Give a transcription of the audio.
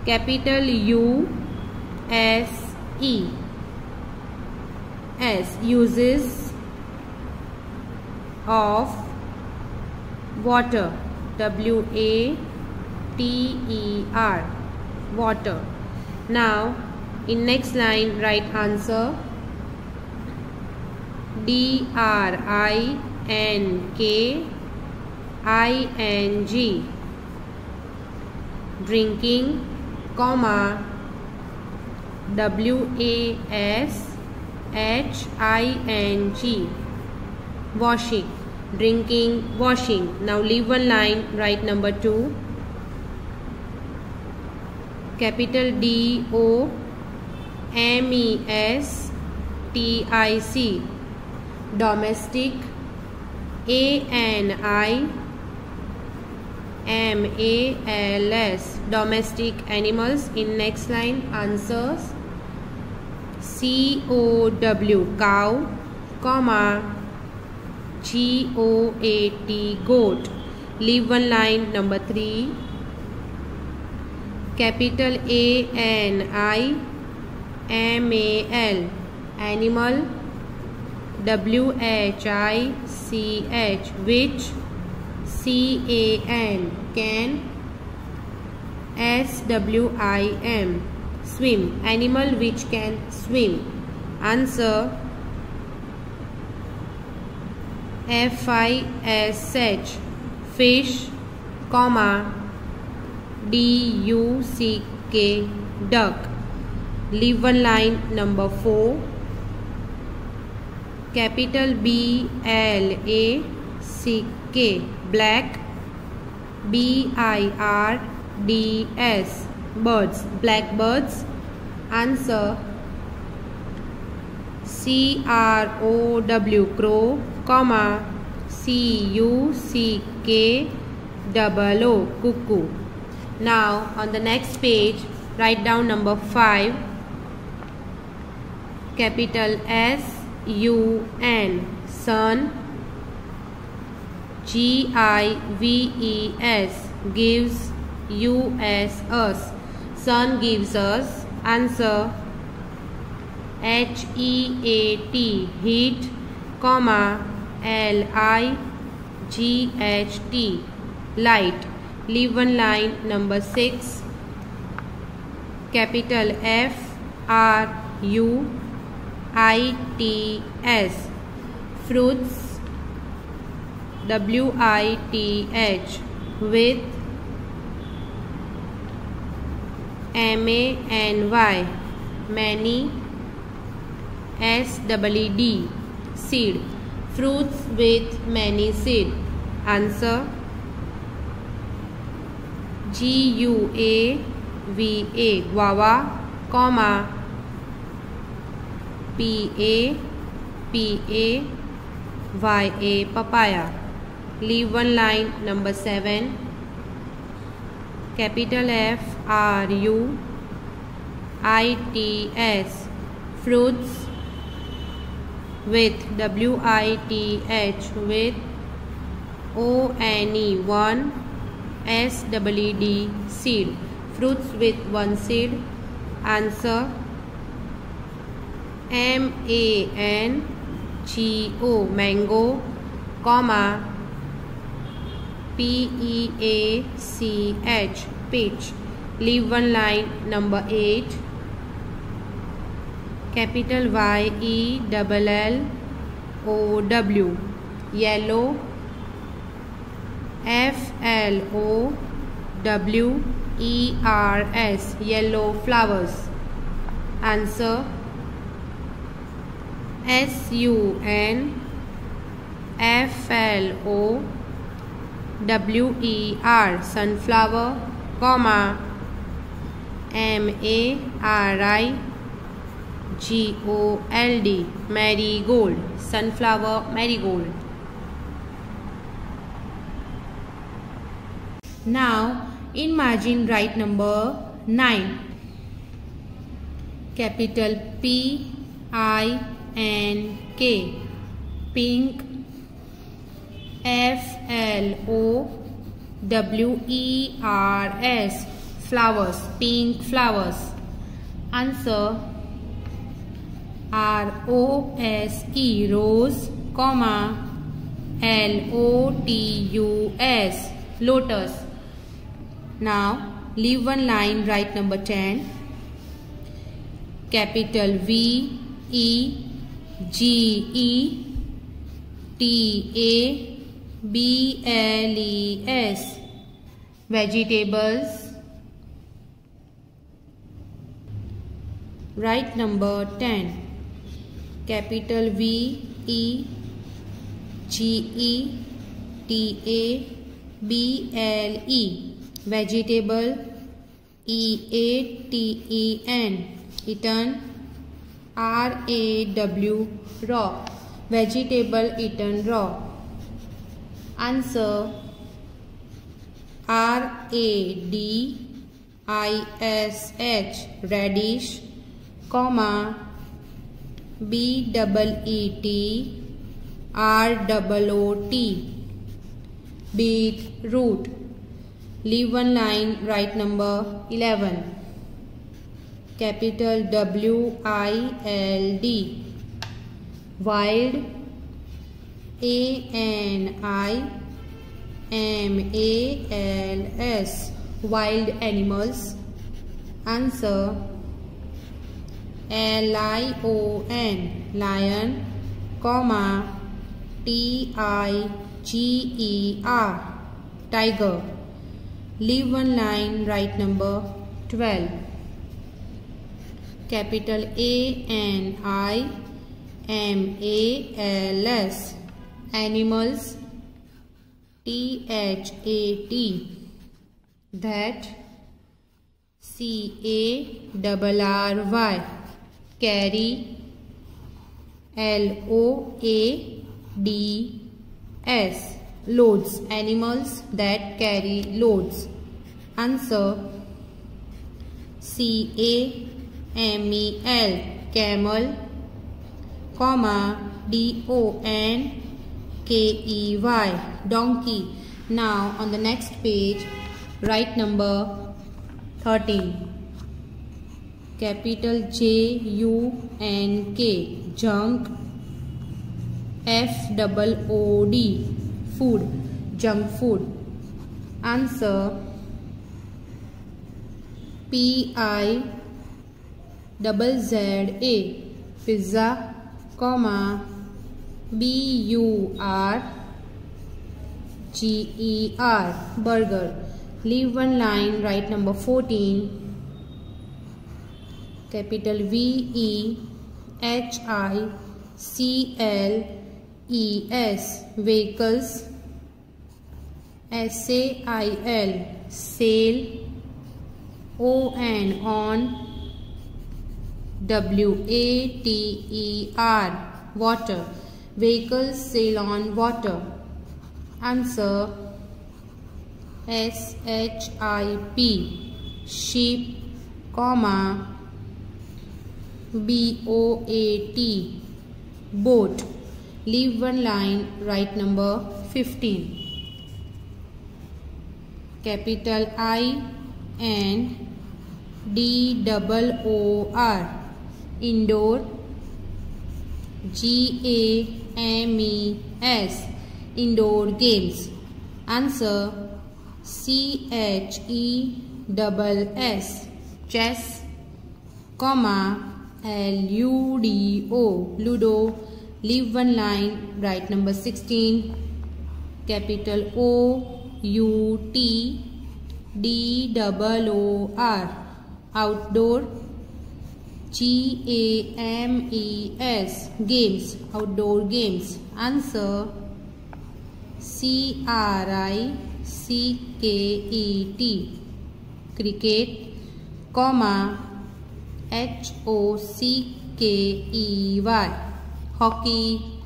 capital U S E. S, uses of water, WATER, water. Now in next line write answer. DRINKING, drinking, comma, WASHING, washing, drinking, washing. Now leave one line, write number 2. Capital DOMESTIC, domestic, ANIMALS, domestic animals. In next line answers. COW, cow, comma, GOAT, goat. Leave one line, number 3. Capital ANIMAL, animal, WHICH, which, CAN, SWIM, swim, animal which can swim. Answer. FISH, fish, comma, DUCK, duck. Leave one line, number 4. Capital BLACK, black, BIRDS, birds, blackbirds. Answer. CROW, crow, comma, CUCKOO, cuckoo. Now on the next page write down number 5. Capital SUN, sun, GIVES, gives, US, us, sun gives us. Answer. HEAT, heat, comma, LIGHT, light. Leave one line, number 6. Capital FRUITS, fruits, WITH, with, MANY, many, SEED, seed, fruits with many seed. Answer. GUAVA, guava, comma, PAPAYA, papaya. Leave one line, number 7. Capital FRUITS, fruits, with, WITH, with, ONE, SEED, seed, fruits with one seed. Answer. MANGO, mango, comma, PEACH, peach. Leave one line, number 8. Capital YELLOW, yellow, FLOWERS, yellow flowers. Answer. SUNFLOWER, sunflower, comma, MARIGOLD, marigold, sunflower, marigold. Now in margin write number 9. Capital PINK, pink, FLOWERS, flowers, pink flowers. Answer R-O-S-E, rose, comma, L-O-T-U-S, lotus. Now leave one line, write number 10. Capital V-E-G-E-T-A-B-L-E-S, vegetables. Write number 10. Capital V-E-G-E-T-A-B-L-E, vegetable. E-A-T-E-N, eaten. R-A-W, raw, vegetable eaten raw. Answer R-A-D-I-S-H, radish, comma, B-E-E-T-R-O-O-T, beetroot. Leave one line, write number 11. Capital W-I-L-D, wild. A-N-I-M-A-L-S, wild animals. Answer L-I-O-N, lion, comma, T-I-G-E-R, tiger. Leave one line, write number 12. Capital A-N-I-M-A-L-S, animals. T-H-A-T, that. C-A-R-R-Y, carry. L-O-A-D-S, loads, animals that carry loads. Answer C-A-M-E-L, camel, comma, D-O-N-K-E-Y, donkey. Now on the next page, write number 13. Capital J-U-N-K, junk. F-O-O-D, food, junk food. Answer P-I-Z-Z-A, pizza, comma, B-U-R-G-E-R, burger. Leave one line, write number 14. Capital V-E-H-I-C-L-E-S, vehicles. S-A-I-L, sail. O-N, on. W-A-T-E-R, water, vehicles sail on water. Answer S-H-I-P, sheep, comma, B-O-A-T, boat. Leave one line, write number 15. Capital I-N-D-O-O-R, indoor. G-A-M-E-S, indoor games. Answer C-H-E-S-S, chess, comma, L-U-D-O, ludo. Leave one line, write number 16. Capital O-U-T-D-O-O-R, outdoor. G-A-M-E-S, games, outdoor games. Answer C-R-I-C-K-E-T, cricket, comma, H-O-C-K-E-Y, hockey.